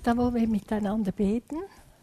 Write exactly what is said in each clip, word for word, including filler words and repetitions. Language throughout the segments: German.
Da wollen wir miteinander beten.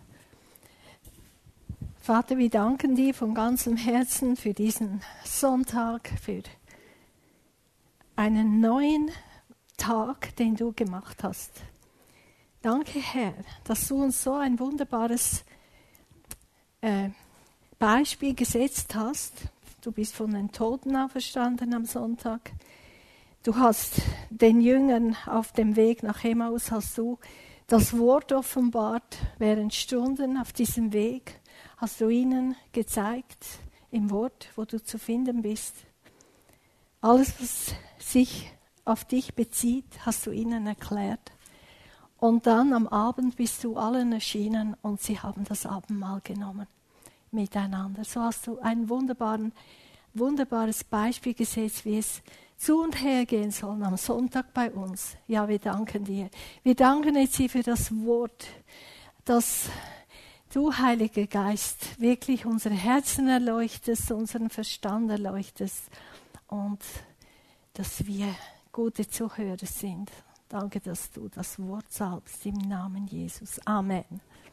Vater, wir danken dir von ganzem Herzen für diesen Sonntag, für einen neuen Tag, den du gemacht hast. Danke, Herr, dass du uns so ein wunderbares äh, Beispiel gesetzt hast. Du bist von den Toten auferstanden am Sonntag. Du hast den Jüngern auf dem Weg nach Emmaus, hast du das Wort offenbart, während Stunden auf diesem Weg hast du ihnen gezeigt, im Wort, wo du zu finden bist. Alles, was sich auf dich bezieht, hast du ihnen erklärt. Und dann am Abend bist du allen erschienen und sie haben das Abendmahl genommen miteinander. So hast du ein wunderbaren, wunderbares Beispiel gesetzt, wie es zu und her gehen soll am Sonntag bei uns. Ja, wir danken dir. Wir danken jetzt hier für das Wort, dass du, Heiliger Geist, wirklich unsere Herzen erleuchtest, unseren Verstand erleuchtest und dass wir gute Zuhörer sind. Danke, dass du das Wort salbst im Namen Jesus. Amen.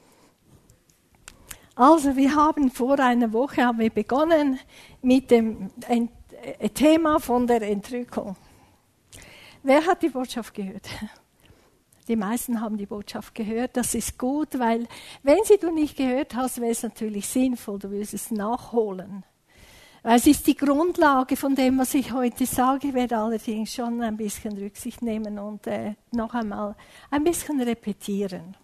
Also, wir haben vor einer Woche haben wir begonnen mit dem Ent- Thema von der Entrückung. Wer hat die Botschaft gehört? Die meisten haben die Botschaft gehört. Das ist gut, weil wenn sie du nicht gehört hast, wäre es natürlich sinnvoll, du würdest es nachholen. Weil es ist die Grundlage von dem, was ich heute sage. Ich werde allerdings schon ein bisschen Rücksicht nehmen und äh, noch einmal ein bisschen repetieren.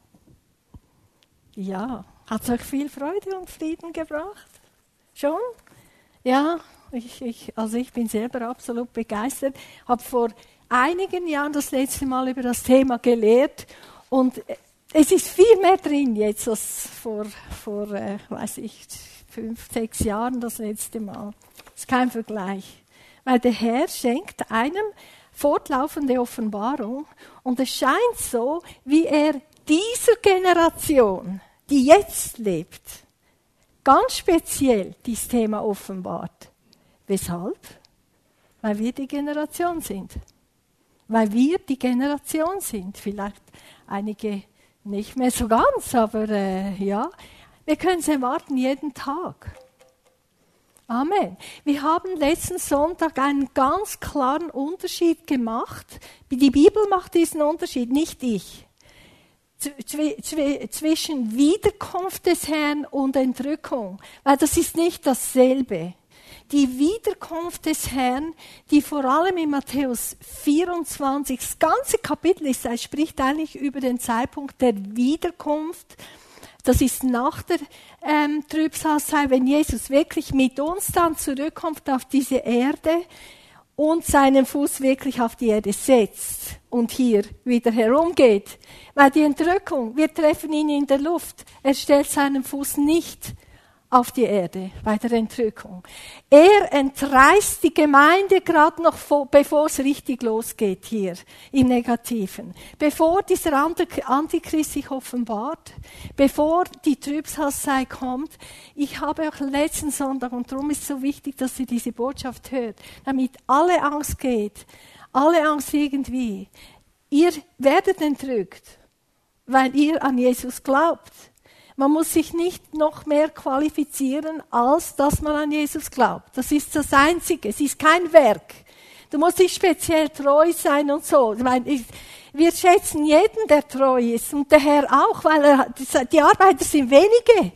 Ja, hat es euch viel Freude und Frieden gebracht? Schon? Ja, ich, ich, also ich bin selber absolut begeistert. Habe vor einigen Jahren das letzte Mal über das Thema gelehrt und es ist viel mehr drin jetzt als vor, vor äh, weiß ich, fünf, sechs Jahren das letzte Mal. Das ist kein Vergleich. Weil der Herr schenkt einem fortlaufende Offenbarung und es scheint so, wie er dieser Generation, die jetzt lebt, ganz speziell dieses Thema offenbart. Weshalb? Weil wir die Generation sind. Weil wir die Generation sind. Vielleicht einige nicht mehr so ganz, aber äh, ja, wir können es erwarten jeden Tag. Amen. Wir haben letzten Sonntag einen ganz klaren Unterschied gemacht. Die Bibel macht diesen Unterschied, nicht ich. Zwischen Wiederkunft des Herrn und Entrückung. Weil das ist nicht dasselbe. Die Wiederkunft des Herrn, die vor allem in Matthäus vierundzwanzig, das ganze Kapitel ist, es spricht eigentlich über den Zeitpunkt der Wiederkunft. Das ist nach der ähm, Trübsalzeit, wenn Jesus wirklich mit uns dann zurückkommt auf diese Erde und seinen Fuß wirklich auf die Erde setzt und hier wieder herumgeht. Weil die Entrückung, wir treffen ihn in der Luft. Er stellt seinen Fuß nicht auf die Erde bei der Entrückung. Er entreißt die Gemeinde gerade noch, vor, bevor es richtig losgeht hier im Negativen. Bevor dieser Antichrist sich offenbart, bevor die Trübsalzeit kommt. Ich habe auch letzten Sonntag, und darum ist es so wichtig, dass ihr diese Botschaft hört, damit alle Angst geht, alle Angst irgendwie. Ihr werdet entrückt, weil ihr an Jesus glaubt. Man muss sich nicht noch mehr qualifizieren, als dass man an Jesus glaubt. Das ist das Einzige. Es ist kein Werk. Du musst nicht speziell treu sein und so. Ich meine, ich, wir schätzen jeden, der treu ist. Und der Herr auch, weil er, die Arbeiter sind wenige.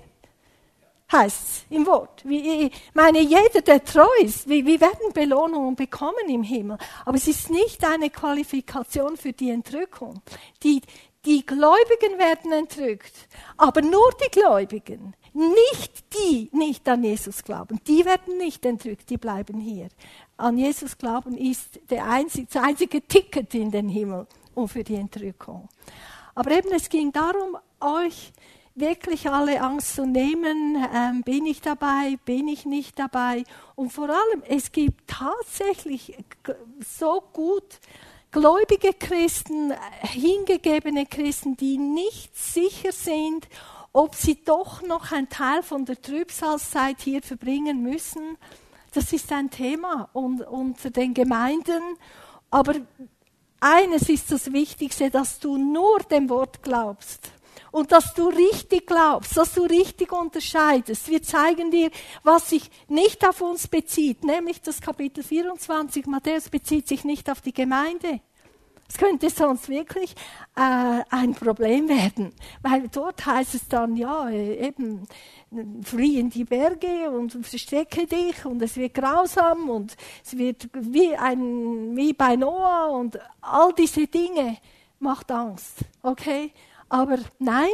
Heißt es im Wort. Ich meine, jeder, der treu ist, wir, wir werden Belohnungen bekommen im Himmel. Aber es ist nicht eine Qualifikation für die Entrückung. Die, Die Gläubigen werden entrückt, aber nur die Gläubigen, nicht die, nicht an Jesus glauben. Die werden nicht entrückt, die bleiben hier. An Jesus glauben ist der einzige, das einzige Ticket in den Himmel und für die Entrückung. Aber eben, es ging darum, euch wirklich alle Angst zu nehmen. Ähm, bin ich dabei, bin ich nicht dabei? Und vor allem, es gibt tatsächlich so gut gläubige Christen, hingegebene Christen, die nicht sicher sind, ob sie doch noch einen Teil von der Trübsalzeit hier verbringen müssen. Das ist ein Thema und, unter den Gemeinden. Aber eines ist das Wichtigste, dass du nur dem Wort glaubst. Und dass du richtig glaubst, dass du richtig unterscheidest. Wir zeigen dir, was sich nicht auf uns bezieht, nämlich das Kapitel vierundzwanzig. Matthäus bezieht sich nicht auf die Gemeinde. Es könnte sonst wirklich äh, ein Problem werden, weil dort heißt es dann, ja, eben, flieh in die Berge und verstecke dich und es wird grausam und es wird wie, ein, wie bei Noah und all diese Dinge macht Angst, okay? Aber nein,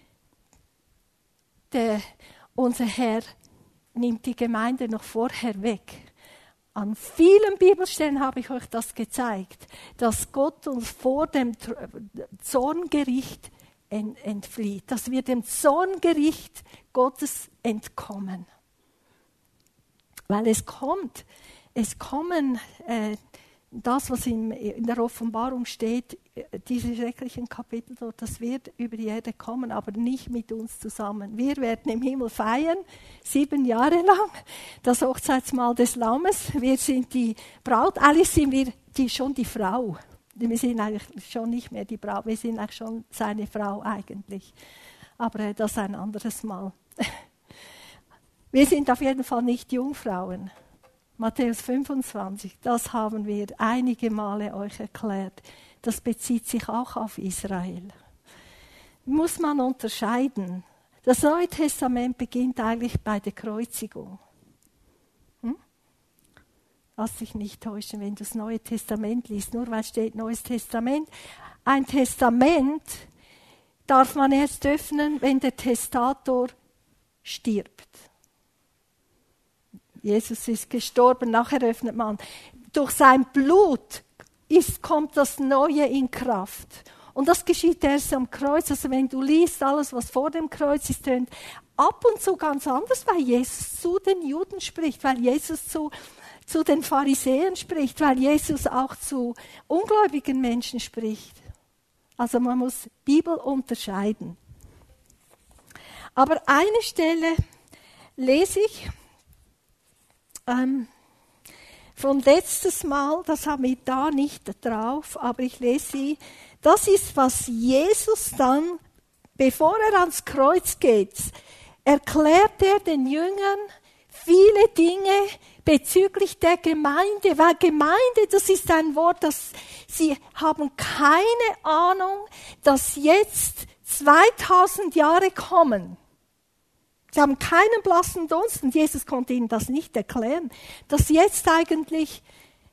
der, unser Herr nimmt die Gemeinde noch vorher weg. An vielen Bibelstellen habe ich euch das gezeigt, dass Gott uns vor dem Zorngericht entflieht, dass wir dem Zorngericht Gottes entkommen. Weil es kommt, es kommen äh, das, was in, in der Offenbarung steht, diese schrecklichen Kapitel dort, das wird über die Erde kommen, aber nicht mit uns zusammen. Wir werden im Himmel feiern, sieben Jahre lang, das Hochzeitsmahl des Lammes. Wir sind die Braut, eigentlich sind wir die, schon die Frau. Wir sind eigentlich schon nicht mehr die Braut, wir sind eigentlich schon seine Frau eigentlich. Aber das ein anderes Mal. Wir sind auf jeden Fall nicht Jungfrauen. Matthäus fünfundzwanzig, das haben wir einige Male euch erklärt. Das bezieht sich auch auf Israel. Muss man unterscheiden. Das Neue Testament beginnt eigentlich bei der Kreuzigung. Hm? Lass dich nicht täuschen, wenn du das Neue Testament liest, nur weil steht Neues Testament. Ein Testament darf man erst öffnen, wenn der Testator stirbt. Jesus ist gestorben, nachher öffnet man. Durch sein Blut ist, kommt das Neue in Kraft. Und das geschieht erst am Kreuz. Also wenn du liest, alles, was vor dem Kreuz ist, tönt ab und zu ganz anders, weil Jesus zu den Juden spricht, weil Jesus zu, zu den Pharisäern spricht, weil Jesus auch zu ungläubigen Menschen spricht. Also man muss Bibel unterscheiden. Aber eine Stelle lese ich, Ähm, von letztes Mal, das haben wir da nicht drauf, aber ich lese sie. Das ist, was Jesus dann, bevor er ans Kreuz geht, erklärt er den Jüngern viele Dinge bezüglich der Gemeinde. Weil Gemeinde, das ist ein Wort, das sie haben keine Ahnung, dass jetzt zweitausend Jahre kommen. Sie haben keinen blassen Dunst und Jesus konnte ihnen das nicht erklären, dass jetzt eigentlich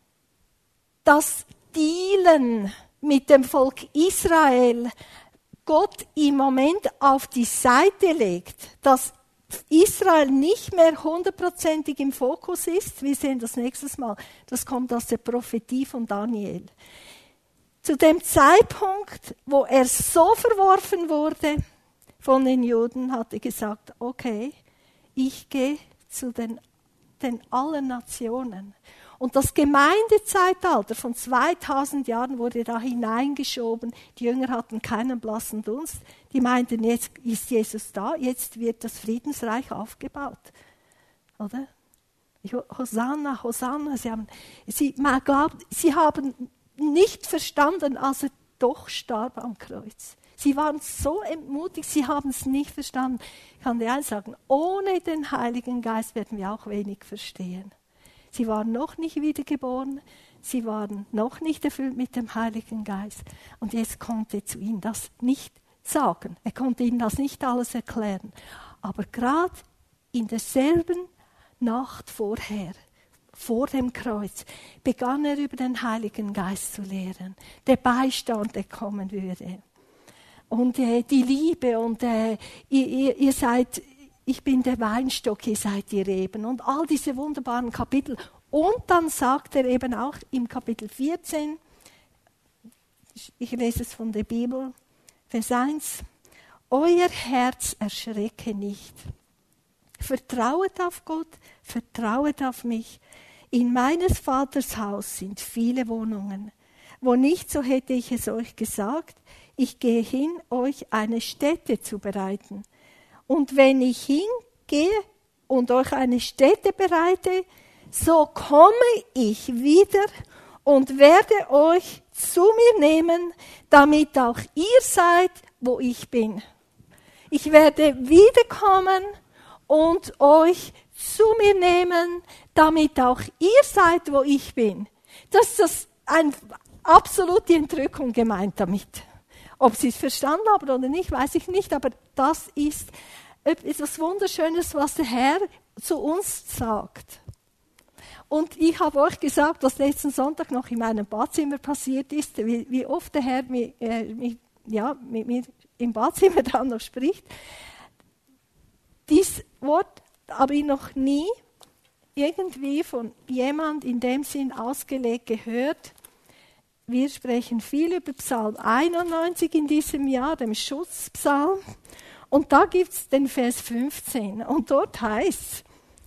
das Dealen mit dem Volk Israel Gott im Moment auf die Seite legt, dass Israel nicht mehr hundertprozentig im Fokus ist. Wir sehen das nächstes Mal. Das kommt aus der Prophetie von Daniel. Zu dem Zeitpunkt, wo er so verworfen wurde von den Juden, hat er gesagt, okay, ich gehe zu den, den allen Nationen. Und das Gemeindezeitalter von zweitausend Jahren wurde da hineingeschoben. Die Jünger hatten keinen blassen Dunst. Die meinten, jetzt ist Jesus da, jetzt wird das Friedensreich aufgebaut. Oder? Hosanna, Hosanna. Sie haben, sie, man glaubt, sie haben nicht verstanden, als er doch starb am Kreuz. Sie waren so entmutigt, sie haben es nicht verstanden. Ich kann dir eins sagen, ohne den Heiligen Geist werden wir auch wenig verstehen. Sie waren noch nicht wiedergeboren, sie waren noch nicht erfüllt mit dem Heiligen Geist. Und jetzt konnte er zu ihnen das nicht sagen. Er konnte ihnen das nicht alles erklären. Aber gerade in derselben Nacht vorher, vor dem Kreuz, begann er über den Heiligen Geist zu lehren. Der Beistand, der kommen würde. Und äh, die Liebe und äh, ihr, ihr, ihr seid, ich bin der Weinstock, ihr seid die Reben und all diese wunderbaren Kapitel. Und dann sagt er eben auch im Kapitel vierzehn, ich lese es von der Bibel, Vers eins, euer Herz erschrecke nicht. Vertrauet auf Gott, vertrauet auf mich. In meines Vaters Haus sind viele Wohnungen. Wo nicht, so hätte ich es euch gesagt. Ich gehe hin, euch eine Stätte zu bereiten. Und wenn ich hingehe und euch eine Stätte bereite, so komme ich wieder und werde euch zu mir nehmen, damit auch ihr seid, wo ich bin. Ich werde wiederkommen und euch zu mir nehmen, damit auch ihr seid, wo ich bin. Das ist das ein, absolut die Entrückung gemeint damit. Ob sie es verstanden haben oder nicht, weiß ich nicht, aber das ist etwas Wunderschönes, was der Herr zu uns sagt. Und ich habe euch gesagt, was letzten Sonntag noch in meinem Badzimmer passiert ist, wie, wie oft der Herr mit, äh, mit, ja, mit mir im Badzimmer dann noch spricht. Dieses Wort habe ich noch nie irgendwie von jemand in dem Sinn ausgelegt gehört. Wir sprechen viel über Psalm einundneunzig in diesem Jahr, dem Schutzpsalm. Und da gibt es den Vers fünfzehn. Und dort heißt es,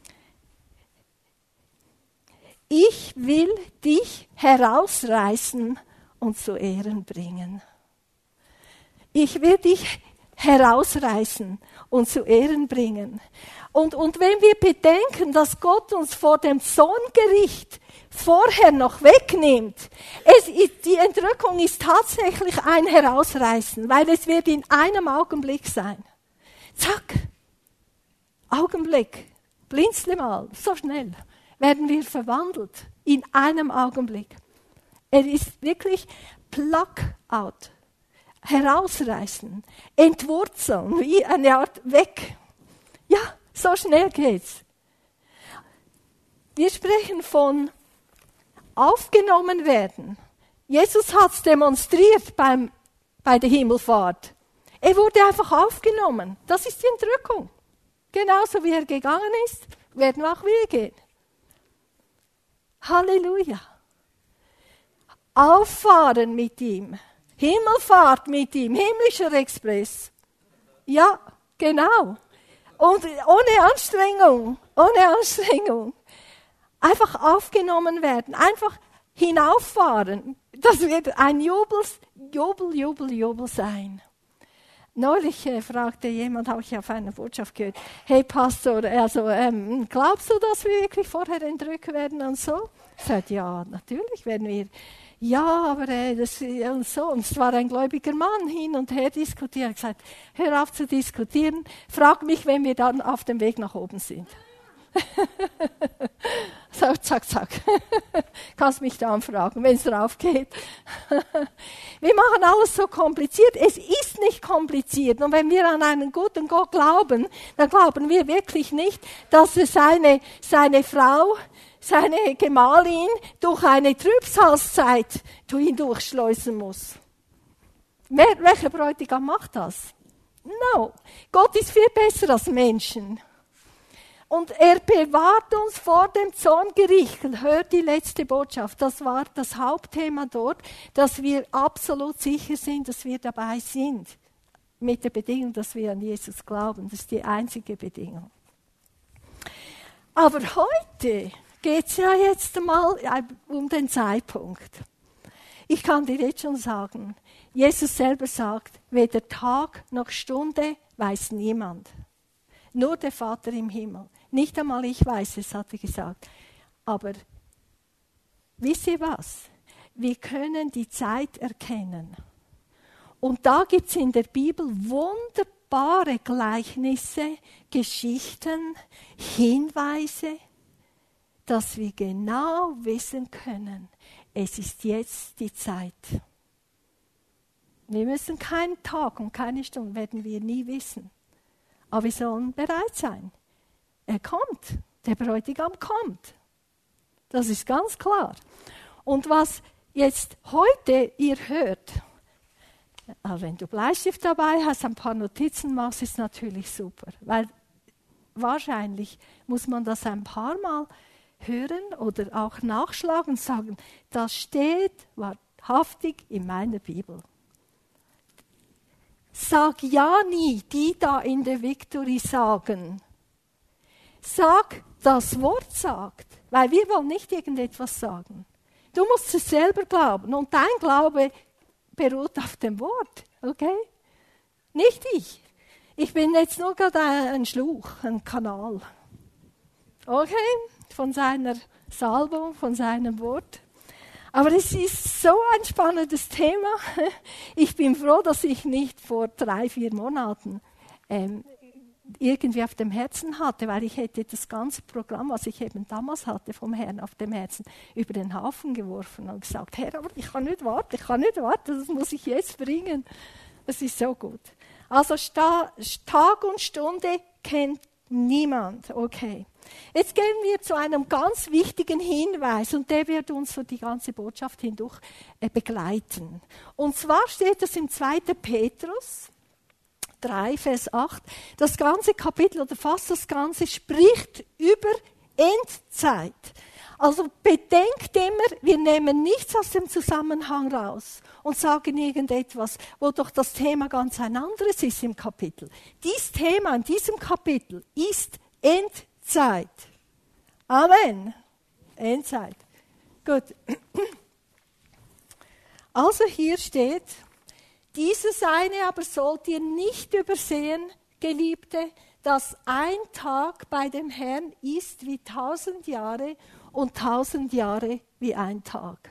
ich will dich herausreißen und zu Ehren bringen. Ich will dich herausreißen und zu Ehren bringen. Und, und wenn wir bedenken, dass Gott uns vor dem Zorngericht vorher noch wegnimmt, es ist, die Entrückung ist tatsächlich ein Herausreißen, weil es wird in einem Augenblick sein. Zack, Augenblick, blinzle mal, so schnell werden wir verwandelt, in einem Augenblick. Er ist wirklich Pluck out, herausreißen, entwurzeln, wie eine Art weg. Ja, so schnell geht's. Wir sprechen von aufgenommen werden. Jesus hat es demonstriert beim, bei der Himmelfahrt. Er wurde einfach aufgenommen. Das ist die Entrückung. Genauso wie er gegangen ist, werden wir auch wieder gehen. Halleluja. Auffahren mit ihm. Himmelfahrt mit ihm. Himmlischer Express. Ja, genau. Und ohne Anstrengung. Ohne Anstrengung. Einfach aufgenommen werden. Einfach hinauffahren. Das wird ein Jubel, Jubel, Jubel, Jubel sein. Neulich äh, fragte jemand, habe ich auf einer Botschaft gehört, hey Pastor, also ähm, glaubst du, dass wir wirklich vorher entrückt werden und so? Ich sagte, ja, natürlich werden wir. Ja, aber äh, das und so. Und es war ein gläubiger Mann, hin und her diskutiert. Er hat gesagt, hör auf zu diskutieren, frag mich, wenn wir dann auf dem Weg nach oben sind. So, zack, zack. Kannst mich dann fragen, wenn es drauf geht. Wir machen alles so kompliziert. Es ist nicht kompliziert. Und wenn wir an einen guten Gott glauben, dann glauben wir wirklich nicht, dass er seine, seine Frau, seine Gemahlin durch eine Trübsalzeit hindurchschleusen muss. Wer, welcher Bräutigam macht das? No. Gott ist viel besser als Menschen. Und er bewahrt uns vor dem Zorngericht. Hört die letzte Botschaft. Das war das Hauptthema dort, dass wir absolut sicher sind, dass wir dabei sind. Mit der Bedingung, dass wir an Jesus glauben. Das ist die einzige Bedingung. Aber heute geht es ja jetzt mal um den Zeitpunkt. Ich kann dir jetzt schon sagen, Jesus selber sagt, weder Tag noch Stunde weiß niemand. Nur der Vater im Himmel. Nicht einmal ich weiß es, hat er gesagt. Aber wisst ihr was? Wir können die Zeit erkennen. Und da gibt es in der Bibel wunderbare Gleichnisse, Geschichten, Hinweise, dass wir genau wissen können, es ist jetzt die Zeit. Wir müssen keinen Tag und keine Stunde, werden wir nie wissen. Aber wir sollen bereit sein. Er kommt. Der Bräutigam kommt. Das ist ganz klar. Und was jetzt heute ihr hört, also wenn du Bleistift dabei hast, ein paar Notizen machst, ist natürlich super. Weil wahrscheinlich muss man das ein paar Mal hören oder auch nachschlagen und sagen, das steht wahrhaftig in meiner Bibel. Sag ja nie, die da in der Victory sagen. Sag, das Wort sagt. Weil wir wollen nicht irgendetwas sagen. Du musst es selber glauben. Und dein Glaube beruht auf dem Wort. Okay? Nicht ich. Ich bin jetzt nur gerade ein Schluch, ein Kanal. Okay? Von seiner Salbung, von seinem Wort. Aber es ist so ein spannendes Thema. Ich bin froh, dass ich nicht vor drei, vier Monaten ähm, irgendwie auf dem Herzen hatte, weil ich hätte das ganze Programm, was ich eben damals hatte vom Herrn auf dem Herzen, über den Haufen geworfen und gesagt, Herr, aber ich kann nicht warten, ich kann nicht warten, das muss ich jetzt bringen. Das ist so gut. Also Sta- Tag und Stunde kennt niemand. Okay. Jetzt gehen wir zu einem ganz wichtigen Hinweis und der wird uns so die ganze Botschaft hindurch äh, begleiten. Und zwar steht es im zweiten Petrus drei, Vers acht. Das ganze Kapitel oder fast das ganze spricht über Endzeit. Also bedenkt immer, wir nehmen nichts aus dem Zusammenhang raus und sagen irgendetwas, wo doch das Thema ganz ein anderes ist im Kapitel. Dieses Thema in diesem Kapitel ist Endzeit. Amen. Endzeit. Gut. Also hier steht, dieses eine aber sollt ihr nicht übersehen, Geliebte, dass ein Tag bei dem Herrn ist wie tausend Jahre und tausend Jahre wie ein Tag.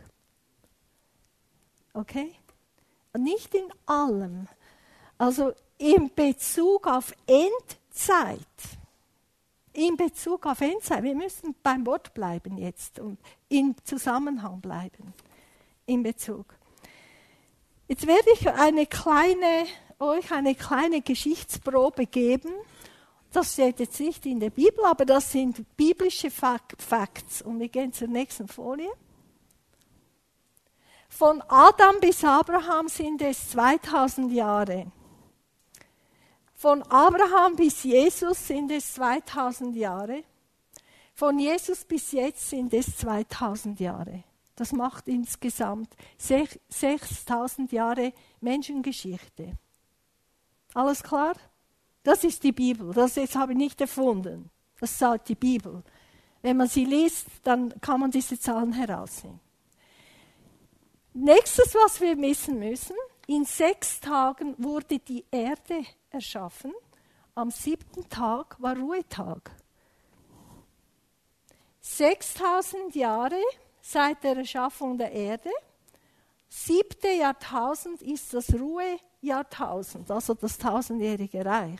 Okay? Nicht in allem. Also in Bezug auf Endzeit. In Bezug auf Endzeit. Wir müssen beim Wort bleiben jetzt und im Zusammenhang bleiben. In Bezug. Jetzt werde ich eine kleine, euch eine kleine Geschichtsprobe geben. Das steht jetzt nicht in der Bibel, aber das sind biblische Facts. Und wir gehen zur nächsten Folie. Von Adam bis Abraham sind es zweitausend Jahre. Von Abraham bis Jesus sind es zweitausend Jahre. Von Jesus bis jetzt sind es zweitausend Jahre. Das macht insgesamt sechstausend Jahre Menschengeschichte. Alles klar? Das ist die Bibel. Das jetzt habe ich nicht erfunden. Das sagt die Bibel. Wenn man sie liest, dann kann man diese Zahlen herausnehmen. Nächstes, was wir wissen müssen, in sechs Tagen wurde die Erde erschaffen. Am siebten Tag war Ruhetag. sechstausend Jahre seit der Erschaffung der Erde. Siebte Jahrtausend ist das Ruhejahrtausend, also das tausendjährige Reich.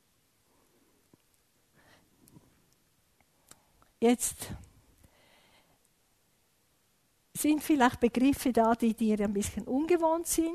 Jetzt sind vielleicht Begriffe da, die dir ein bisschen ungewohnt sind,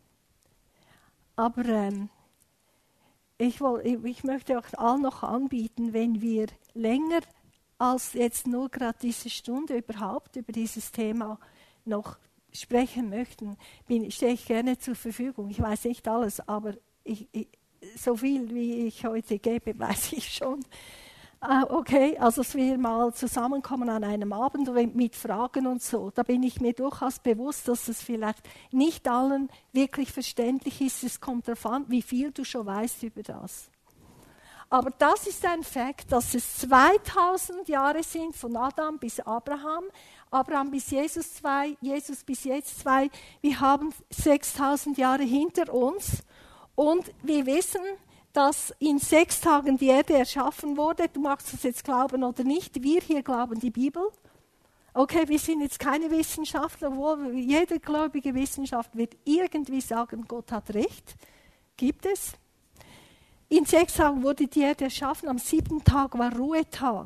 aber ähm, ich, will, ich möchte euch allen noch anbieten, wenn wir länger als jetzt nur gerade diese Stunde überhaupt über dieses Thema noch sprechen möchten, bin, stehe ich gerne zur Verfügung. Ich weiß nicht alles, aber ich, ich, so viel, wie ich heute gebe, weiß ich schon. Uh, okay, also dass wir mal zusammenkommen an einem Abend mit Fragen und so, da bin ich mir durchaus bewusst, dass es vielleicht nicht allen wirklich verständlich ist. Es kommt darauf an, wie viel du schon weißt über das. Aber das ist ein Fakt, dass es zweitausend Jahre sind, von Adam bis Abraham, Abraham bis Jesus zwei, Jesus bis jetzt zwei. Wir haben sechstausend Jahre hinter uns und wir wissen, dass in sechs Tagen die Erde erschaffen wurde. Du magst es jetzt glauben oder nicht, wir hier glauben die Bibel. Okay, wir sind jetzt keine Wissenschaftler, obwohl jede gläubige Wissenschaft wird irgendwie sagen, Gott hat recht. Gibt es. In sechs Tagen wurde die Erde erschaffen, am siebten Tag war Ruhetag.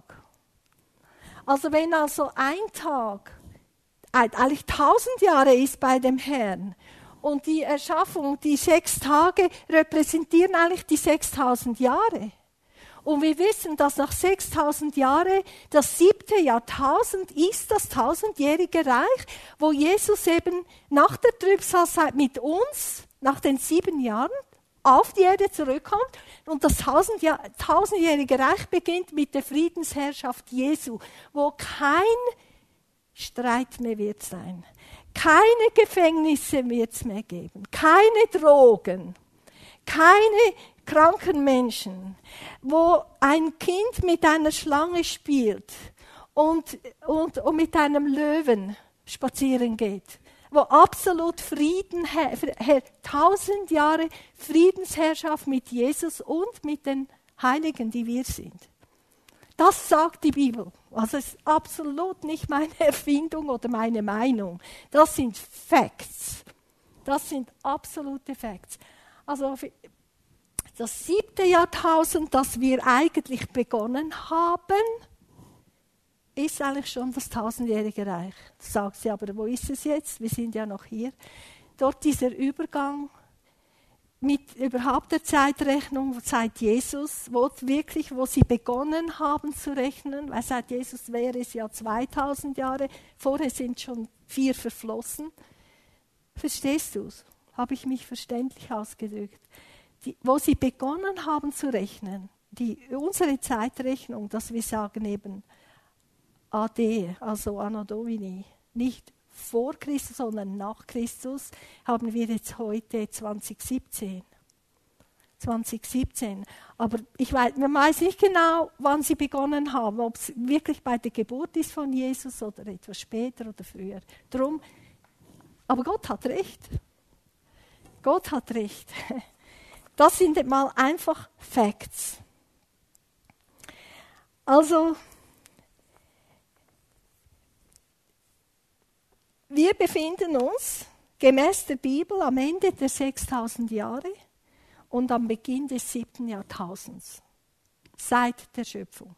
Also wenn also ein Tag eigentlich tausend Jahre ist bei dem Herrn und die Erschaffung, die sechs Tage repräsentieren eigentlich die sechstausend Jahre. Und wir wissen, dass nach sechstausend Jahren das siebte Jahrtausend ist das tausendjährige Reich, wo Jesus eben nach der Trübsalzeit mit uns, nach den sieben Jahren, auf die Erde zurückkommt und das tausendjahr, tausendjährige Reich beginnt mit der Friedensherrschaft Jesu, wo kein Streit mehr wird sein, keine Gefängnisse wird es mehr geben, keine Drogen, keine kranken Menschen, wo ein Kind mit einer Schlange spielt und, und, und mit einem Löwen spazieren geht. Wo absolut Frieden herrscht, tausend Jahre Friedensherrschaft mit Jesus und mit den Heiligen, die wir sind. Das sagt die Bibel. Also es ist absolut nicht meine Erfindung oder meine Meinung. Das sind Facts. Das sind absolute Facts. Also das siebte Jahrtausend, das wir eigentlich begonnen haben, ist eigentlich schon das tausendjährige Reich. Da sagt sie, aber wo ist es jetzt? Wir sind ja noch hier. Dort dieser Übergang mit überhaupt der Zeitrechnung seit Jesus, wo wirklich, wo sie begonnen haben zu rechnen, weil seit Jesus wäre es ja zweitausend Jahre, vorher sind schon vier verflossen. Verstehst du es? Habe ich mich verständlich ausgedrückt? Die, wo sie begonnen haben zu rechnen, die, unsere Zeitrechnung, dass wir sagen eben A D, also Anno Domini, nicht vor Christus, sondern nach Christus, haben wir jetzt heute zwanzig siebzehn. zwanzig siebzehn. Aber ich weiß, man weiß nicht genau, wann sie begonnen haben, ob es wirklich bei der Geburt ist von Jesus oder etwas später oder früher. Drum, aber Gott hat recht. Gott hat recht. Das sind mal einfach Facts. Also, wir befinden uns gemäß der Bibel am Ende der sechstausend Jahre und am Beginn des siebten Jahrtausends, seit der Schöpfung.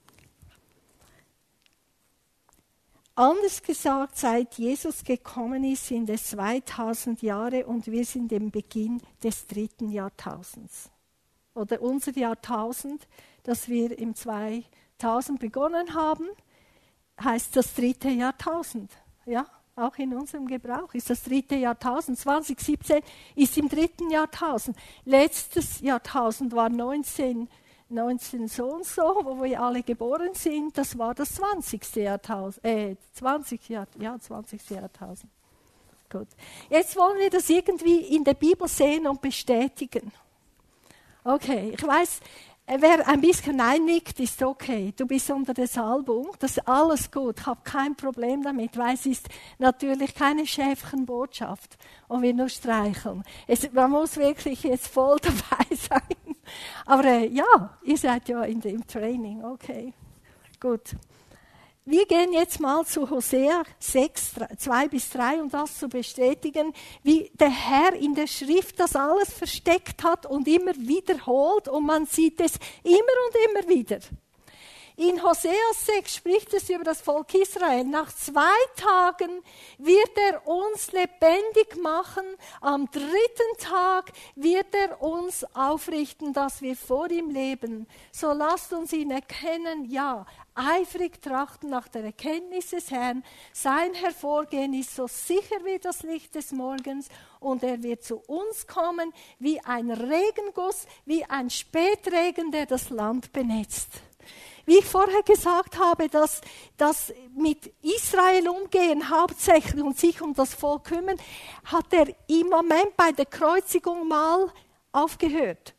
Anders gesagt, seit Jesus gekommen ist, sind es zweitausend Jahre und wir sind im Beginn des dritten Jahrtausends. Oder unser Jahrtausend, das wir im zweitausend begonnen haben, heißt das dritte Jahrtausend. Ja, auch in unserem Gebrauch ist das dritte Jahrtausend. zwanzig siebzehn ist im dritten Jahrtausend. Letztes Jahrtausend war neunzehn, neunzehn so und so, wo wir alle geboren sind. Das war das zwanzigste Jahrtausend. Äh, zwanzig Jahr, ja, zwanzigste Jahrtausend. Gut. Jetzt wollen wir das irgendwie in der Bibel sehen und bestätigen. Okay, ich weiß, wer ein bisschen einnickt, ist okay. Du bist unter der Salbung, das ist alles gut, ich habe kein Problem damit, weil es ist natürlich keine Schäfchenbotschaft und wir nur streicheln. Es, man muss wirklich jetzt voll dabei sein. Aber äh, ja, ihr seid ja in dem Training, okay, gut. Wir gehen jetzt mal zu Hosea sechs, zwei bis drei, um das zu bestätigen, wie der Herr in der Schrift das alles versteckt hat und immer wiederholt und man sieht es immer und immer wieder. In Hosea sechs spricht es über das Volk Israel. Nach zwei Tagen wird er uns lebendig machen. Am dritten Tag wird er uns aufrichten, dass wir vor ihm leben. So lasst uns ihn erkennen, ja, eifrig trachten nach der Erkenntnis des Herrn. Sein Hervorgehen ist so sicher wie das Licht des Morgens und er wird zu uns kommen wie ein Regenguss, wie ein Spätregen, der das Land benetzt. Wie ich vorher gesagt habe, dass das mit Israel umgehen hauptsächlich und sich um das Volk kümmern, hat er im Moment bei der Kreuzigung mal aufgehört,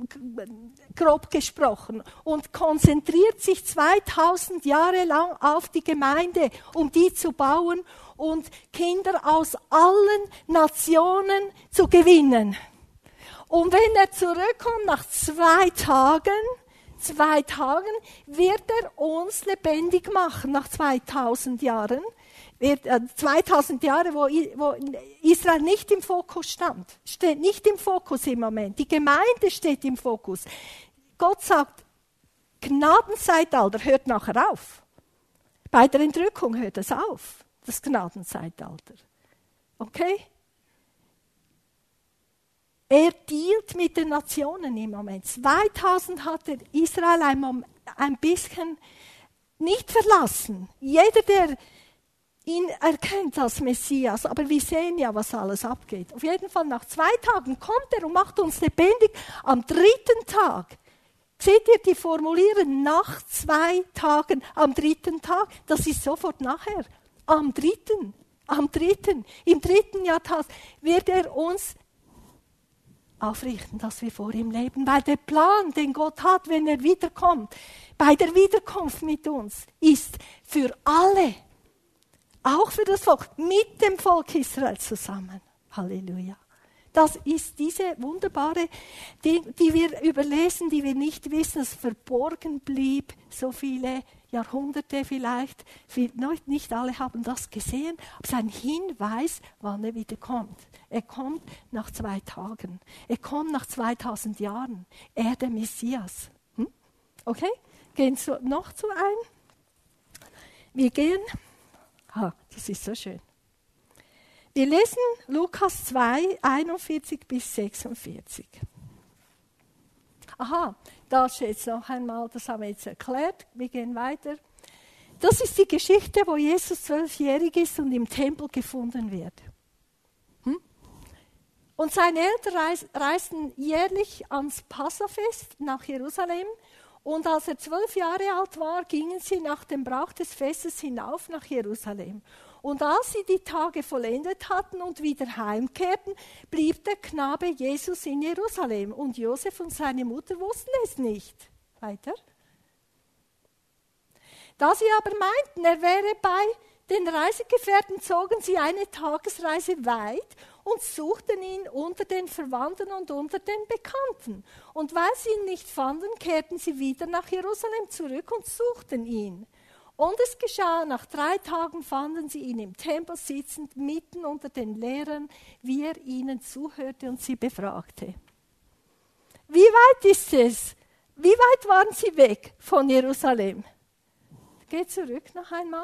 grob gesprochen, und konzentriert sich zweitausend Jahre lang auf die Gemeinde, um die zu bauen und Kinder aus allen Nationen zu gewinnen. Und wenn er zurückkommt nach zwei Tagen, Zwei Tagen wird er uns lebendig machen, nach zweitausend Jahren. Wird, äh, zweitausend Jahre, wo, wo Israel nicht im Fokus stand. Steht nicht im Fokus im Moment. Die Gemeinde steht im Fokus. Gott sagt, Gnadenzeitalter hört nachher auf. Bei der Entrückung hört es auf, das Gnadenzeitalter. Okay? Er dealt mit den Nationen im Moment. zweitausend hat er Israel ein, ein bisschen nicht verlassen. Jeder, der ihn erkennt als Messias, aber wir sehen ja, was alles abgeht. Auf jeden Fall nach zwei Tagen kommt er und macht uns lebendig. Am dritten Tag, seht ihr die Formulierung, nach zwei Tagen, am dritten Tag, das ist sofort nachher. Am dritten, am dritten, im dritten Jahrtausend wird er uns aufrichten, dass wir vor ihm leben. Weil der Plan, den Gott hat, wenn er wiederkommt, bei der Wiederkunft mit uns, ist für alle, auch für das Volk, mit dem Volk Israel zusammen. Halleluja. Das ist diese wunderbare, die, die wir überlesen, die wir nicht wissen, dass verborgen blieb, so viele Jahrhunderte vielleicht. Nicht alle haben das gesehen, aber es ist ein Hinweis, wann er wieder kommt. Er kommt nach zwei Tagen. Er kommt nach zweitausend Jahren. Er, der Messias. Hm? Okay? Gehen wir noch zu ein. Wir gehen, ah, das ist so schön. Wir lesen Lukas zwei, einundvierzig bis sechsundvierzig. Aha, da steht es noch einmal, das haben wir jetzt erklärt. Wir gehen weiter. Das ist die Geschichte, wo Jesus zwölfjährig ist und im Tempel gefunden wird. Hm? Und seine Eltern reis, reisten jährlich ans Passafest nach Jerusalem. Und als er zwölf Jahre alt war, gingen sie nach dem Brauch des Festes hinauf nach Jerusalem. Und als sie die Tage vollendet hatten und wieder heimkehrten, blieb der Knabe Jesus in Jerusalem. Und Josef und seine Mutter wussten es nicht. Weiter. Da sie aber meinten, er wäre bei den Reisegefährten, zogen sie eine Tagesreise weit und suchten ihn unter den Verwandten und unter den Bekannten. Und weil sie ihn nicht fanden, kehrten sie wieder nach Jerusalem zurück und suchten ihn. Und es geschah, nach drei Tagen fanden sie ihn im Tempel sitzend, mitten unter den Lehrern, wie er ihnen zuhörte und sie befragte. Wie weit ist es? Wie weit waren sie weg von Jerusalem? Geht zurück noch einmal.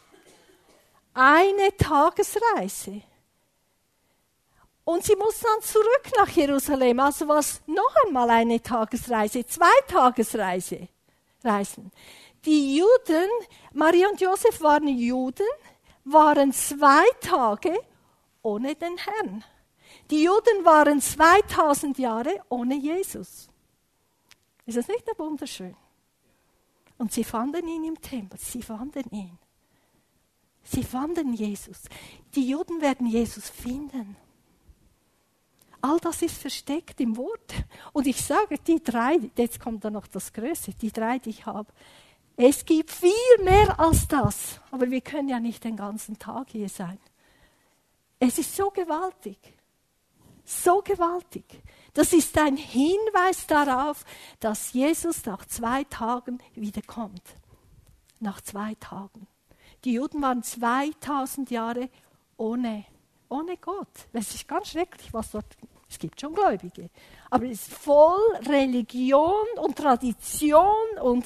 Eine Tagesreise. Und sie mussten dann zurück nach Jerusalem, also was noch einmal eine Tagesreise, zwei Tagesreise reisen. Die Juden, Maria und Josef waren Juden, waren zwei Tage ohne den Herrn. Die Juden waren zweitausend Jahre ohne Jesus. Ist das nicht wunderschön? Und sie fanden ihn im Tempel, sie fanden ihn. Sie fanden Jesus. Die Juden werden Jesus finden. All das ist versteckt im Wort. Und ich sage, die drei, jetzt kommt dann noch das Größte, die drei, die ich habe, es gibt viel mehr als das. Aber wir können ja nicht den ganzen Tag hier sein. Es ist so gewaltig. So gewaltig. Das ist ein Hinweis darauf, dass Jesus nach zwei Tagen wiederkommt. Nach zwei Tagen. Die Juden waren zweitausend Jahre ohne, ohne Gott. Das ist ganz schrecklich, was dort. Es gibt schon Gläubige. Aber es ist voll Religion und Tradition und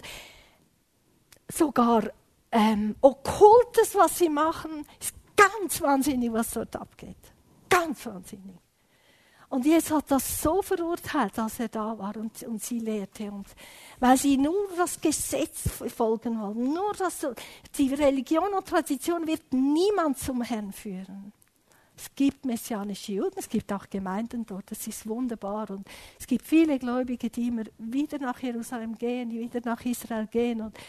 sogar ähm, Okkultes, was sie machen. Es ist ganz wahnsinnig, was dort abgeht. Ganz wahnsinnig. Und Jesus hat das so verurteilt, als er da war und, und sie lehrte. Und weil sie nur das Gesetz folgen wollen, nur das, die Religion und Tradition wird niemand zum Herrn führen. Es gibt messianische Juden, es gibt auch Gemeinden dort, das ist wunderbar. Und es gibt viele Gläubige, die immer wieder nach Jerusalem gehen, die wieder nach Israel gehen und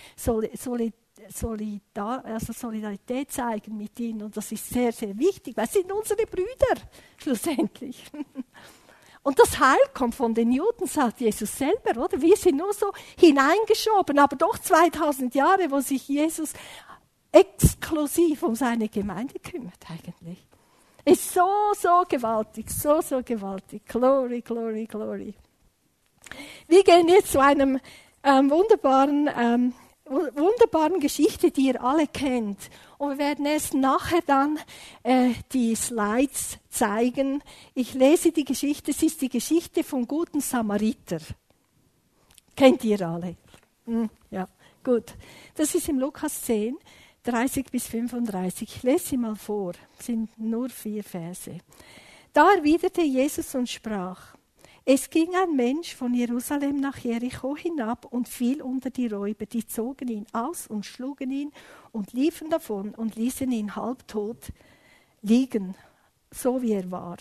Solidar, also Solidarität zeigen mit ihnen. Und das ist sehr, sehr wichtig, weil es sind unsere Brüder schlussendlich. Und das Heil kommt von den Juden, sagt Jesus selber, oder? Wir sind nur so hineingeschoben, aber doch zweitausend Jahre, wo sich Jesus exklusiv um seine Gemeinde kümmert eigentlich. Ist so, so gewaltig, so, so gewaltig. Glory, glory, glory. Wir gehen jetzt zu einem ähm, wunderbaren, ähm, wunderbaren Geschichte, die ihr alle kennt. Und wir werden erst nachher dann äh, die Slides zeigen. Ich lese die Geschichte, es ist die Geschichte vom guten Samariter. Kennt ihr alle? Hm, ja, gut. Das ist im Lukas zehn. dreißig bis fünfunddreißig. Ich lese sie mal vor. Es sind nur vier Verse. Da erwiderte Jesus und sprach: Es ging ein Mensch von Jerusalem nach Jericho hinab und fiel unter die Räuber. Die zogen ihn aus und schlugen ihn und liefen davon und ließen ihn halbtot liegen, so wie er war.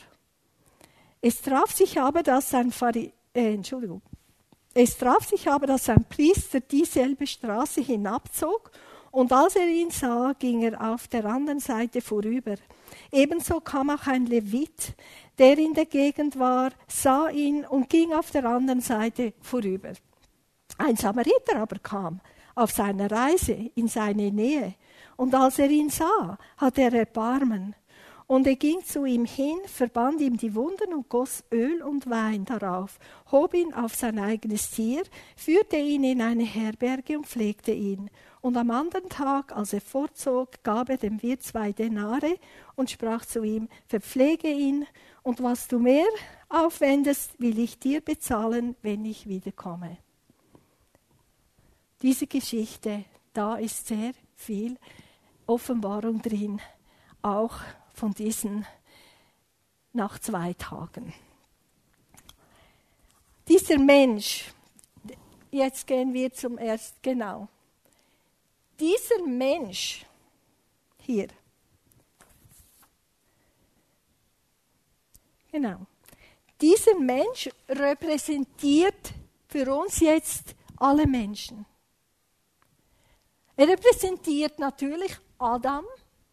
Es traf sich aber, dass ein Phari- äh, Entschuldigung. Es traf sich aber, dass ein Priester dieselbe Straße hinabzog. Und als er ihn sah, ging er auf der anderen Seite vorüber. Ebenso kam auch ein Levit, der in der Gegend war, sah ihn und ging auf der anderen Seite vorüber. Ein Samariter aber kam auf seiner Reise in seine Nähe. Und als er ihn sah, hatte er Erbarmen Und er ging zu ihm hin, verband ihm die Wunden und goss Öl und Wein darauf, hob ihn auf sein eigenes Tier, führte ihn in eine Herberge und pflegte ihn. Und am anderen Tag, als er fortzog, gab er dem Wirt zwei Denare und sprach zu ihm, verpflege ihn, und was du mehr aufwendest, will ich dir bezahlen, wenn ich wiederkomme. Diese Geschichte, da ist sehr viel Offenbarung drin, auch von diesen nach zwei Tagen. Dieser Mensch, jetzt gehen wir zum ersten, genau. Dieser Mensch hier, genau, dieser Mensch repräsentiert für uns jetzt alle Menschen. Er repräsentiert natürlich Adam.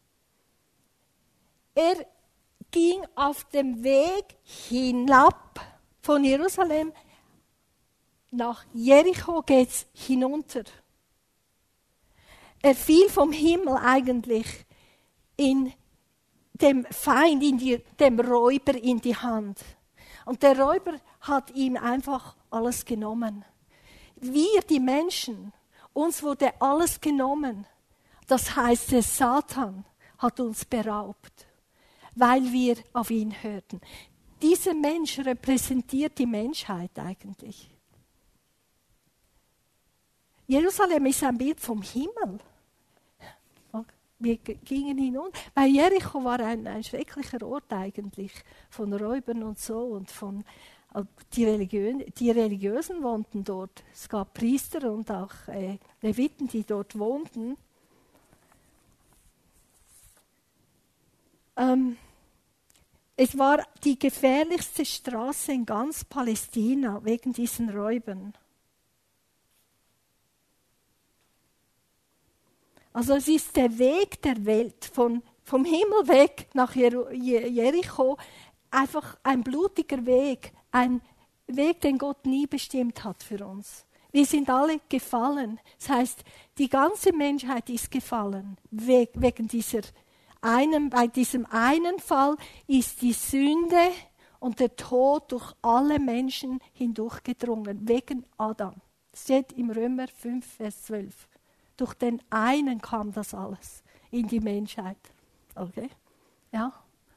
Er ging auf dem Weg hinab von Jerusalem nach Jericho, geht es hinunter. Er fiel vom Himmel eigentlich in dem Feind, in die, dem Räuber in die Hand. Und der Räuber hat ihm einfach alles genommen. Wir, die Menschen, uns wurde alles genommen. Das heißt, der Satan hat uns beraubt, weil wir auf ihn hörten. Dieser Mensch repräsentiert die Menschheit eigentlich. Jerusalem ist ein Bild vom Himmel. Wir gingen hinunter, weil Jericho war ein, ein schrecklicher Ort eigentlich, von Räubern und so, und von, die, Religiön, die Religiösen wohnten dort. Es gab Priester und auch äh, Leviten, die dort wohnten. Ähm, es war die gefährlichste Straße in ganz Palästina wegen diesen Räubern. Also es ist der Weg der Welt, von, vom Himmel weg nach Jer- Jericho, einfach ein blutiger Weg, ein Weg, den Gott nie bestimmt hat für uns. Wir sind alle gefallen. Das heißt, die ganze Menschheit ist gefallen, we- wegen dieser einen, bei diesem einen Fall ist die Sünde und der Tod durch alle Menschen hindurchgedrungen, wegen Adam. Das steht im Römer fünf, Vers zwölf. Durch den einen kam das alles in die Menschheit. Okay? Ja.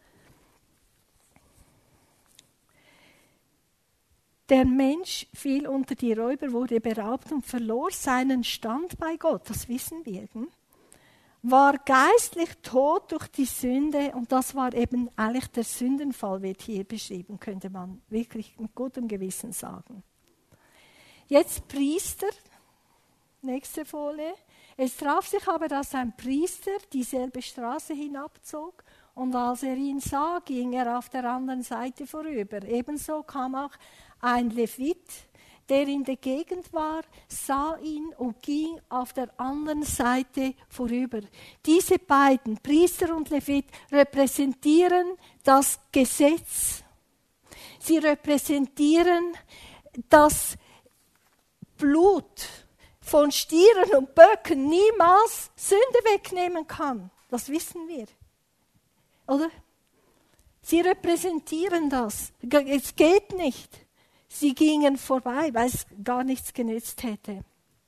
Der Mensch fiel unter die Räuber, wurde beraubt und verlor seinen Stand bei Gott. Das wissen wir. Hm? War geistlich tot durch die Sünde, und das war eben eigentlich der Sündenfall, wird hier beschrieben, könnte man wirklich mit gutem Gewissen sagen. Jetzt Priester, nächste Folie. Es traf sich aber, dass ein Priester dieselbe Straße hinabzog, und als er ihn sah, ging er auf der anderen Seite vorüber. Ebenso kam auch ein Levit, der in der Gegend war, sah ihn und ging auf der anderen Seite vorüber. Diese beiden, Priester und Levit, repräsentieren das Gesetz. Sie repräsentieren das Blut von Stieren und Böcken niemals Sünde wegnehmen kann. Das wissen wir. Oder? Sie repräsentieren das. Es geht nicht. Sie gingen vorbei, weil es gar nichts genützt hätte.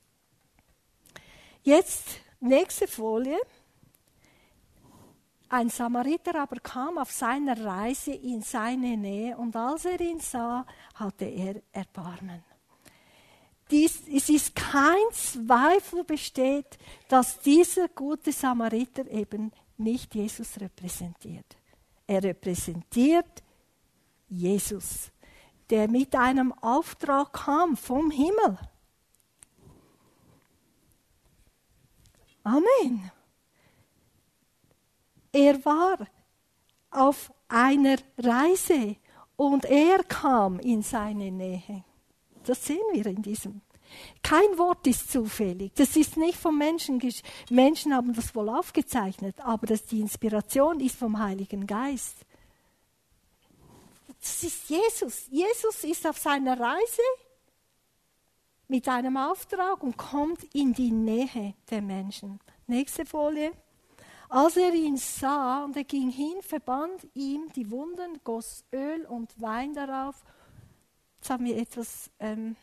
Jetzt, nächste Folie. Ein Samariter aber kam auf seiner Reise in seine Nähe, und als er ihn sah, hatte er Erbarmen. Dies, es ist kein Zweifel besteht, dass dieser gute Samariter eben nicht Jesus repräsentiert. Er repräsentiert Jesus, der mit einem Auftrag kam vom Himmel. Amen. Er war auf einer Reise und er kam in seine Nähe. Das sehen wir in diesem. Kein Wort ist zufällig. Das ist nicht vom Menschen. Menschen haben das wohl aufgezeichnet, aber das, die Inspiration ist vom Heiligen Geist. Das ist Jesus. Jesus ist auf seiner Reise mit einem Auftrag und kommt in die Nähe der Menschen. Nächste Folie. Als er ihn sah und er ging hin, verband ihm die Wunden, goss Öl und Wein darauf. Jetzt haben wir etwas, ähm,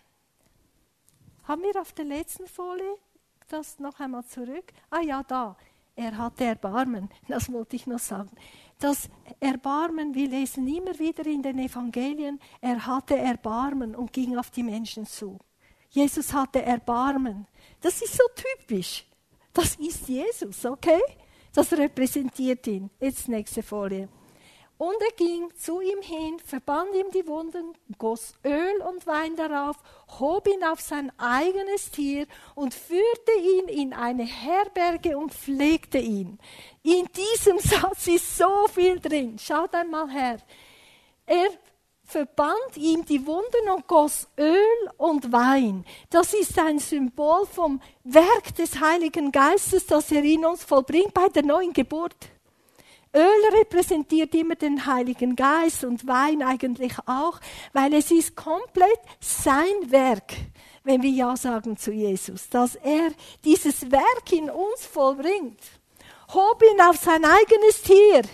haben wir auf der letzten Folie das noch einmal zurück? Ah ja, da. Er hatte Erbarmen, das wollte ich noch sagen. Das Erbarmen, wir lesen immer wieder in den Evangelien, er hatte Erbarmen und ging auf die Menschen zu. Jesus hatte Erbarmen. Das ist so typisch. Das ist Jesus, okay? Das repräsentiert ihn. Jetzt nächste Folie. Und er ging zu ihm hin, verband ihm die Wunden, goss Öl und Wein darauf, hob ihn auf sein eigenes Tier und führte ihn in eine Herberge und pflegte ihn. In diesem Satz ist so viel drin. Schaut einmal her. Er verband ihm die Wunden und goss Öl und Wein. Das ist ein Symbol vom Werk des Heiligen Geistes, das er in uns vollbringt bei der neuen Geburt. Öl repräsentiert immer den Heiligen Geist und Wein eigentlich auch, weil es ist komplett sein Werk, wenn wir Ja sagen zu Jesus, dass er dieses Werk in uns vollbringt. Hob ihn auf sein eigenes Tier.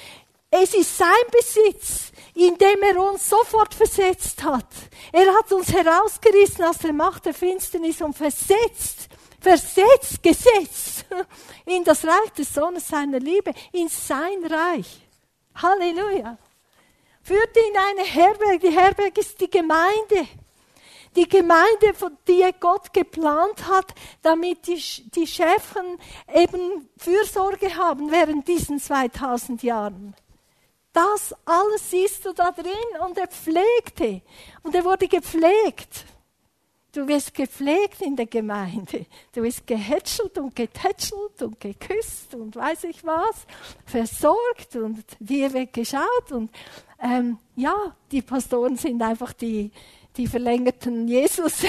Es ist sein Besitz, in dem er uns sofort versetzt hat. Er hat uns herausgerissen aus der Macht der Finsternis und versetzt, versetzt, gesetzt in das Reich des Sohnes seiner Liebe, in sein Reich. Halleluja. Führte in eine Herberge. Die Herberge ist die Gemeinde. Die Gemeinde, die Gott geplant hat, damit die, die Schäfchen eben Fürsorge haben während diesen zweitausend Jahren. Das alles siehst du da drin und er pflegte. Und er wurde gepflegt. Du wirst gepflegt in der Gemeinde. Du wirst gehätschelt und getätschelt und geküsst und weiß ich was, versorgt und dir wird geschaut. Und ähm, ja, die Pastoren sind einfach die, die verlängerten Jesus.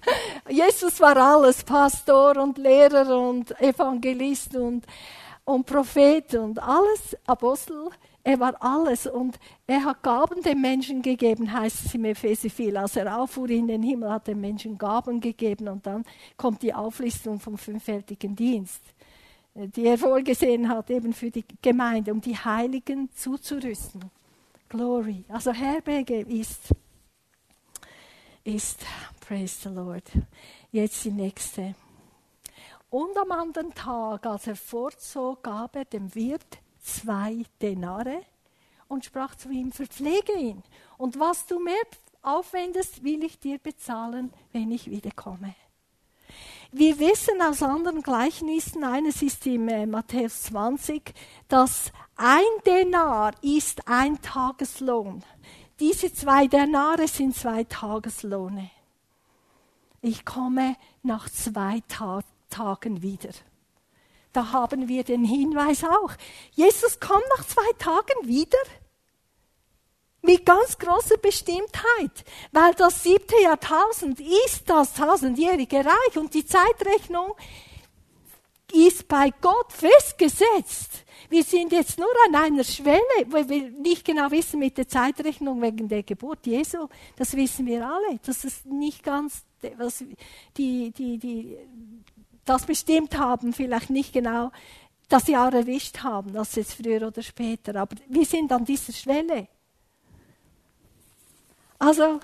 Jesus war alles, Pastor und Lehrer und Evangelist und, und Prophet und alles, Apostel. Er war alles und er hat Gaben den Menschen gegeben, heißt es im Epheser vier. Als er auffuhr in den Himmel, hat er den Menschen Gaben gegeben und dann kommt die Auflistung vom fünffältigen Dienst, die er vorgesehen hat, eben für die Gemeinde, um die Heiligen zuzurüsten. Glory. Also Herberge ist, ist, praise the Lord. Jetzt die nächste. Und am anderen Tag, als er fortzog, gab er dem Wirt zwei Denare und sprach zu ihm, verpflege ihn. Und was du mehr aufwendest, will ich dir bezahlen, wenn ich wiederkomme. Wir wissen aus anderen Gleichnissen, eines ist im äh, Matthäus zwanzig, dass ein Denar ist ein Tageslohn. Diese zwei Denare sind zwei Tageslöhne. Ich komme nach zwei Ta- Tagen wieder. Da haben wir den Hinweis auch. Jesus kommt nach zwei Tagen wieder. Mit ganz großer Bestimmtheit. Weil das siebte Jahrtausend ist das tausendjährige Reich. Und die Zeitrechnung ist bei Gott festgesetzt. Wir sind jetzt nur an einer Schwelle, weil wir nicht genau wissen mit der Zeitrechnung wegen der Geburt Jesu. Das wissen wir alle. Das ist nicht ganz, was die, die, die, das bestimmt haben, vielleicht nicht genau das Jahr erwischt haben, das jetzt früher oder später. Aber wir sind an dieser Schwelle. Also,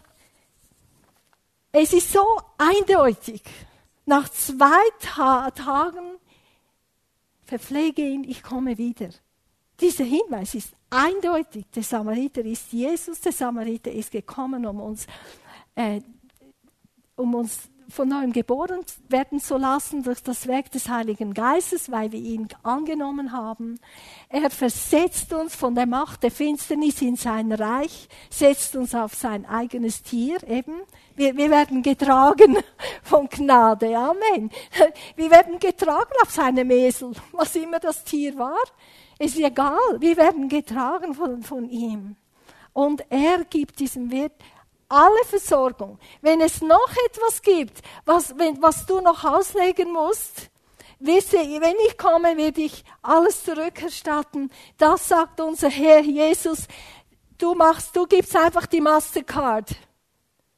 es ist so eindeutig. Nach zwei Ta- Tagen verpflege ihn, ich komme wieder. Dieser Hinweis ist eindeutig. Der Samariter ist Jesus, der Samariter ist gekommen, um uns, äh, um uns von neuem geboren werden zu lassen durch das Werk des Heiligen Geistes, weil wir ihn angenommen haben. Er versetzt uns von der Macht der Finsternis in sein Reich, setzt uns auf sein eigenes Tier eben. Wir, wir werden getragen von Gnade, Amen. Wir werden getragen auf seinem Esel, was immer das Tier war. Ist egal, wir werden getragen von, von ihm. Und er gibt diesem Wirt alle Versorgung. Wenn es noch etwas gibt, was, wenn, was du noch auslegen musst, wisse, wenn ich komme, werde ich alles zurückerstatten. Das sagt unser Herr Jesus. Du machst, du gibst einfach die Mastercard.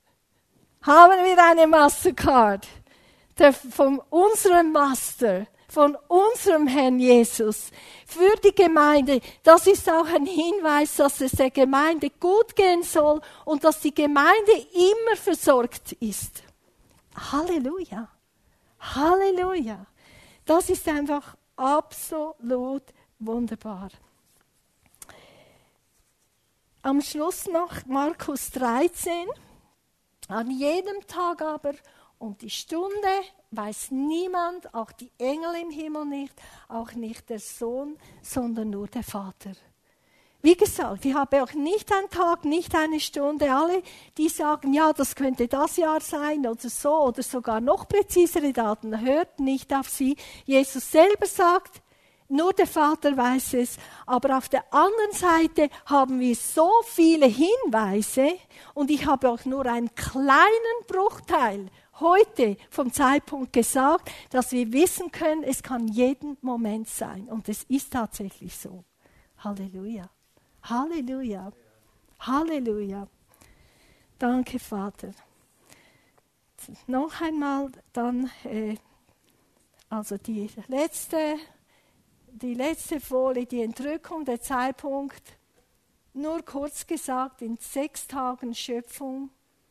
Haben wir eine Mastercard? Der, von unserem Master von unserem Herrn Jesus für die Gemeinde, das ist auch ein Hinweis, dass es der Gemeinde gut gehen soll und dass die Gemeinde immer versorgt ist. Halleluja. Halleluja. Das ist einfach absolut wunderbar. Am Schluss noch Markus dreizehn. An jedem Tag aber und die Stunde weiß niemand, auch die Engel im Himmel nicht, auch nicht der Sohn, sondern nur der Vater. Wie gesagt, ich habe auch nicht einen Tag, nicht eine Stunde. Alle, die sagen, ja, das könnte das Jahr sein oder so oder sogar noch präzisere Daten, hört nicht auf sie. Jesus selber sagt, nur der Vater weiß es. Aber auf der anderen Seite haben wir so viele Hinweise und ich habe auch nur einen kleinen Bruchteil heute vom Zeitpunkt gesagt, dass wir wissen können, es kann jeden Moment sein. Und es ist tatsächlich so. Halleluja. Halleluja. Halleluja. Danke, Vater. Noch einmal dann, äh, also die letzte, die letzte Folie, die Entrückung, der Zeitpunkt, nur kurz gesagt, in sechs Tagen Schöpfung.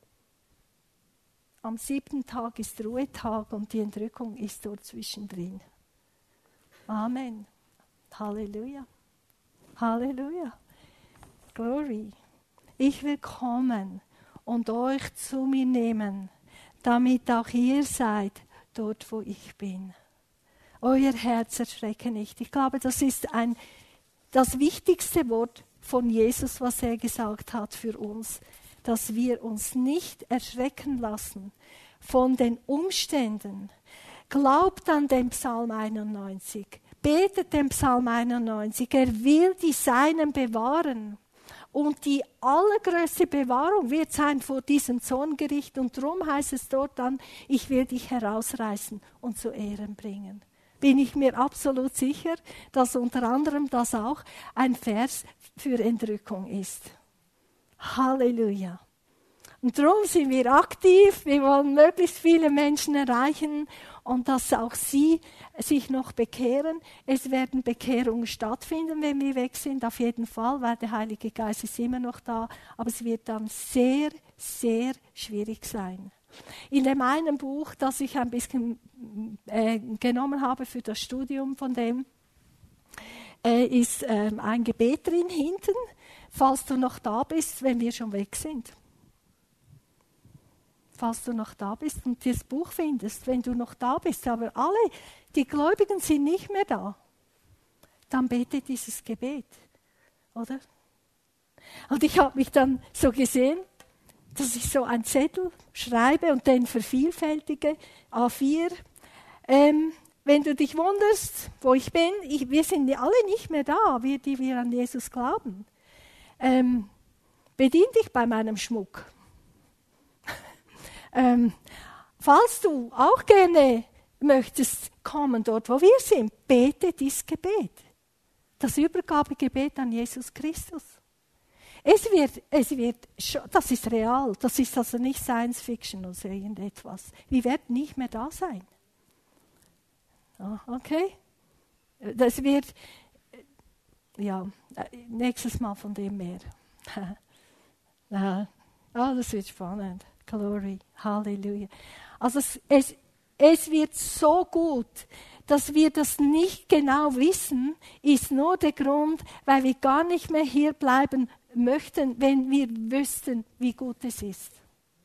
Am siebten Tag ist Ruhetag und die Entrückung ist dort zwischendrin. Amen. Halleluja. Halleluja. Glory. Ich will kommen und euch zu mir nehmen, damit auch ihr seid dort, wo ich bin. Euer Herz erschrecke nicht. Ich glaube, das ist ein, das wichtigste Wort von Jesus, was er gesagt hat für uns, dass wir uns nicht erschrecken lassen von den Umständen. Glaubt an den Psalm einundneunzig. Betet den Psalm einundneunzig. Er will die Seinen bewahren. Und die allergrößte Bewahrung wird sein vor diesem Zorngericht. Und darum heißt es dort dann, ich will dich herausreißen und zu Ehren bringen. Bin ich mir absolut sicher, dass unter anderem das auch ein Vers für Entrückung ist. Halleluja. Und darum sind wir aktiv. Wir wollen möglichst viele Menschen erreichen und dass auch sie sich noch bekehren. Es werden Bekehrungen stattfinden, wenn wir weg sind, auf jeden Fall, weil der Heilige Geist ist immer noch da. Aber es wird dann sehr, sehr schwierig sein. In dem einen Buch, das ich ein bisschen äh, genommen habe für das Studium von dem, äh, ist äh, ein Gebet drin hinten, falls du noch da bist, wenn wir schon weg sind. Falls du noch da bist und das Buch findest, wenn du noch da bist, aber alle, die Gläubigen sind nicht mehr da, dann bete dieses Gebet, oder? Und ich habe mich dann so gesehen, dass ich so einen Zettel schreibe und den vervielfältige, A vier. Ähm, wenn du dich wunderst, wo ich bin, ich, wir sind alle nicht mehr da, wir, die wir an Jesus glauben. Ähm, bedien dich bei meinem Schmuck. ähm, falls du auch gerne möchtest kommen dort, wo wir sind, bete dieses Gebet. Das Übergabegebet an Jesus Christus. Es wird, es wird, das ist real, das ist also nicht Science Fiction oder irgendetwas. Wir werden nicht mehr da sein. Okay? Das wird, ja, nächstes Mal von dem mehr. Ja, oh, das wird spannend. Glory, Halleluja. Also es, es, es wird so gut, dass wir das nicht genau wissen, ist nur der Grund, weil wir gar nicht mehr hier bleiben möchten, wenn wir wüssten, wie gut es ist.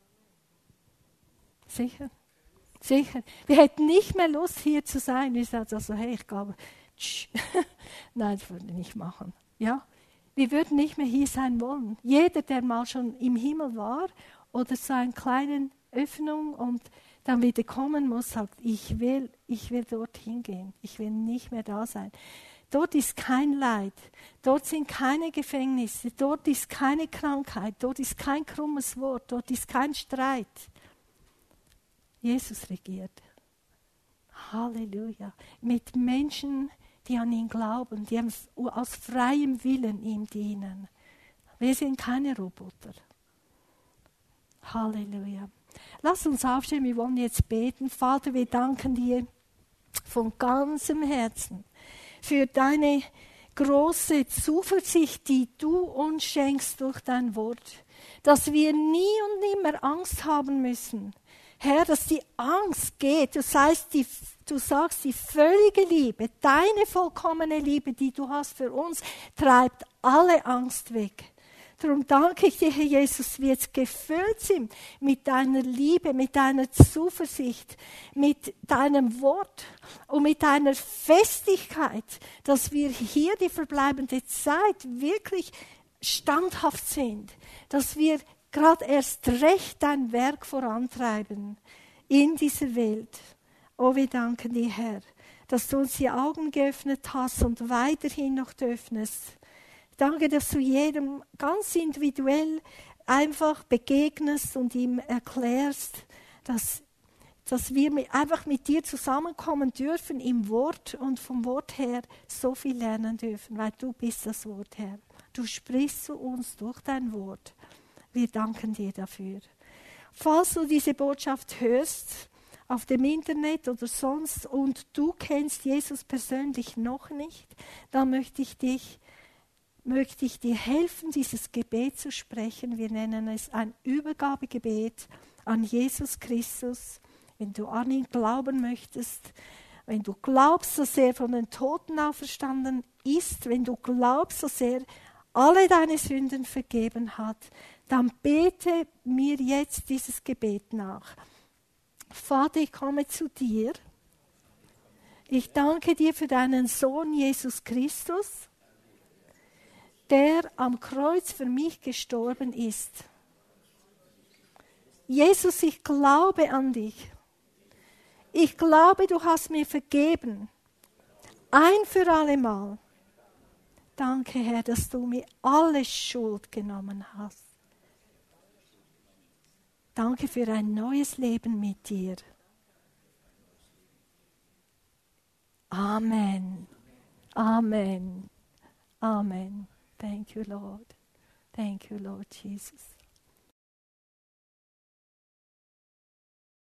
Sicher? Sicher. Wir hätten nicht mehr Lust, hier zu sein. Wir sagen also, hey, ich glaube, nein, das würden wir nicht machen. Ja? Wir würden nicht mehr hier sein wollen. Jeder, der mal schon im Himmel war oder so eine kleine Öffnung und dann wieder kommen muss, sagt, ich will, ich will dorthin gehen. Ich will nicht mehr da sein. Dort ist kein Leid, dort sind keine Gefängnisse, dort ist keine Krankheit, dort ist kein krummes Wort, dort ist kein Streit. Jesus regiert. Halleluja. Mit Menschen, die an ihn glauben, die aus freiem Willen ihm dienen. Wir sind keine Roboter. Halleluja. Lass uns aufstehen, wir wollen jetzt beten. Vater, wir danken dir von ganzem Herzen für deine große Zuversicht, die du uns schenkst durch dein Wort, dass wir nie und nimmer Angst haben müssen. Herr, dass die Angst geht, das heißt, die, du sagst, die völlige Liebe, deine vollkommene Liebe, die du hast für uns, treibt alle Angst weg. Darum danke ich dir, Herr Jesus, wir jetzt gefüllt sind mit deiner Liebe, mit deiner Zuversicht, mit deinem Wort und mit deiner Festigkeit, dass wir hier die verbleibende Zeit wirklich standhaft sind, dass wir gerade erst recht dein Werk vorantreiben in dieser Welt. Oh, wir danken dir, Herr, dass du uns die Augen geöffnet hast und weiterhin noch öffnest. Danke, dass du jedem ganz individuell einfach begegnest und ihm erklärst, dass, dass wir mit, einfach mit dir zusammenkommen dürfen im Wort und vom Wort her so viel lernen dürfen, weil du bist das Wort, Herr. Du sprichst zu uns durch dein Wort. Wir danken dir dafür. Falls du diese Botschaft hörst, auf dem Internet oder sonst, und du kennst Jesus persönlich noch nicht, dann möchte ich dich möchte ich dir helfen, dieses Gebet zu sprechen. Wir nennen es ein Übergabegebet an Jesus Christus. Wenn du an ihn glauben möchtest, wenn du glaubst, dass er von den Toten auferstanden ist, wenn du glaubst, dass er alle deine Sünden vergeben hat, dann bete mir jetzt dieses Gebet nach. Vater, ich komme zu dir. Ich danke dir für deinen Sohn Jesus Christus, der am Kreuz für mich gestorben ist. Jesus, ich glaube an dich. Ich glaube, du hast mir vergeben. Ein für alle Mal. Danke, Herr, dass du mir alle Schuld genommen hast. Danke für ein neues Leben mit dir. Amen. Amen. Amen. Thank you, Lord. Thank you, Lord Jesus.